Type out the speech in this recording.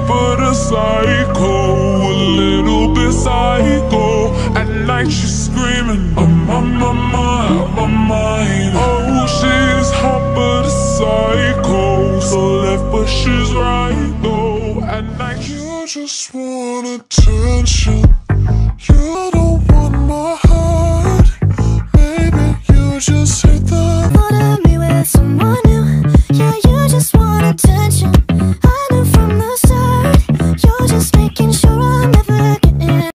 but a psycho, a little bit psycho. At night she's screaming, I'm on my mind, out my mind. Oh, she's hot but a psycho, so left but she's right though. At night you just want attention, you don't want my heart. Maybe you just